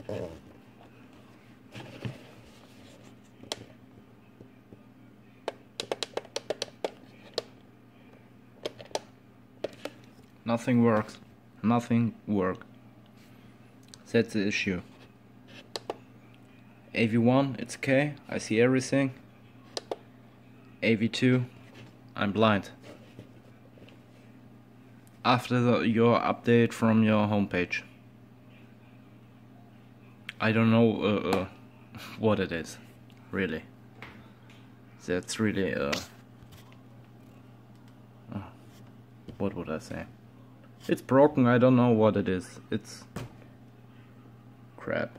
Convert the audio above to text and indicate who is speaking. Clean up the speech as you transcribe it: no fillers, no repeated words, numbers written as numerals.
Speaker 1: Nothing works. Nothing works. That's the issue. AV1, it's okay. I see everything. AV2, I'm blind. After your update from your homepage. I don't know what it is, really. That's really what would I say? It's broken, I don't know what it is. It's crap.